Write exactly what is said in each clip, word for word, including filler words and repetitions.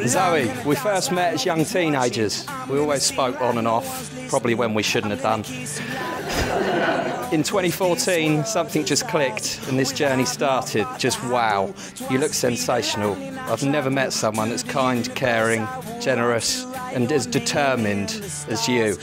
Zoe, we first met as young teenagers. We always spoke on and off, probably when we shouldn't have done. In twenty fourteen, something just clicked and this journey started. Just wow, you look sensational. I've never met someone that's kind, caring, generous and as determined as you.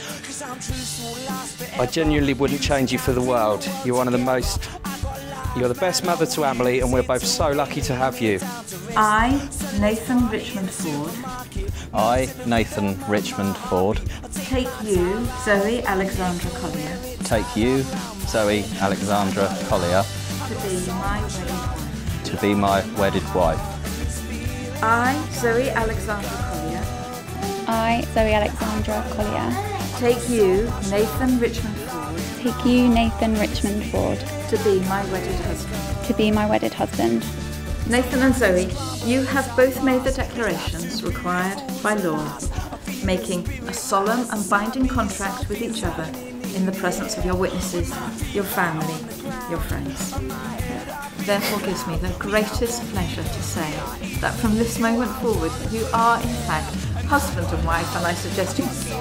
I genuinely wouldn't change you for the world. You're one of the most... You're the best mother to Amelie and we're both so lucky to have you. I, Nathan Richmond Ford. I, Nathan Richmond Ford. Take you, Zoe Alexandra Collier. Take you, Zoe Alexandra Collier. To be my wedded wife. To be my wedded wife. I, Zoe Alexandra Collier. I, Zoe Alexandra Collier. Take you, Nathan Richmond Ford. Take you, Nathan Richmond Ford. To be my wedded husband. To be my wedded husband. Nathan and Zoe, you have both made the declarations required by law, making a solemn and binding contract with each other in the presence of your witnesses, your family, your friends. Therefore gives me the greatest pleasure to say that from this moment forward you are in fact husband and wife, and I suggest you... Love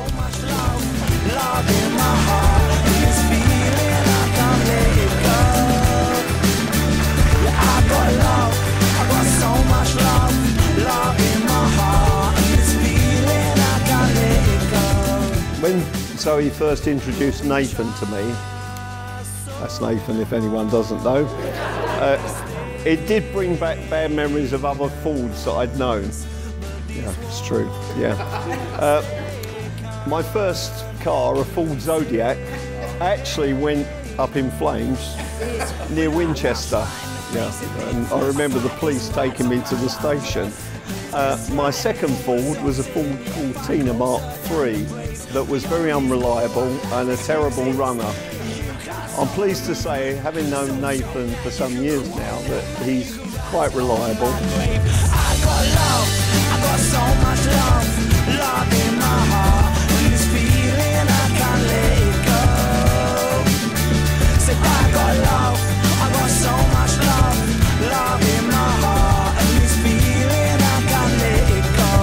in my heart, this feeling I can't let it go. Yeah, I got love, I got so much love. Love in my heart, this feeling I can't let it go. When Zoe first introduced Nathan to me, that's Nathan if anyone doesn't know, uh, it did bring back bad memories of other Fords that I'd known. Yeah, it's true, yeah. Uh, my first car, a Ford Zodiac, actually went up in flames near Winchester. Yeah, and I remember the police taking me to the station. Uh, my second Ford was a Ford Cortina Mark three that was very unreliable and a terrible runner. I'm pleased to say, having known Nathan for some years now, that he's quite reliable. I got love, I got so much love. Love in my heart, this feeling I can't let it go. Say I got love, I got so much love. Love in my heart, this feeling I can't let it go.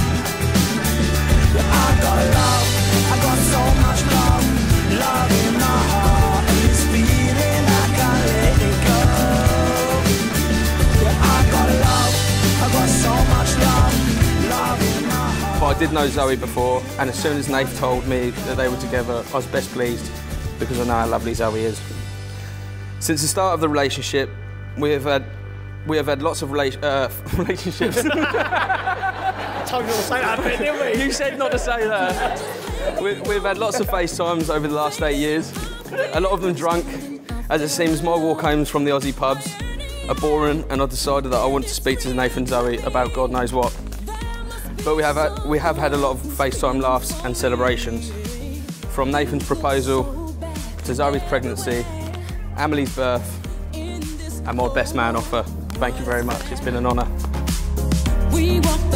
Yeah, I got love, I got so much love. Love in my heart, this feeling I can't let it go. Yeah, I got love, I got so much love. Love in my heart. But I did know Zoe before, and as soon as Nath told me that they were together, I was best pleased because I know how lovely Zoe is. Since the start of the relationship, we have had we have had lots of rela uh, relationships. I told you not to say that bit, didn't we? You said not to say that. we, we've had lots of FaceTimes over the last eight years. A lot of them drunk, as it seems my walk homes from the Aussie pubs are boring, and I decided that I want to speak to Nathan and Zoe about God knows what. But we have had, we have had a lot of FaceTime laughs and celebrations. From Nathan's proposal to Zoe's pregnancy, Amelie's birth, and my best man offer. Thank you very much, it's been an honour. We walk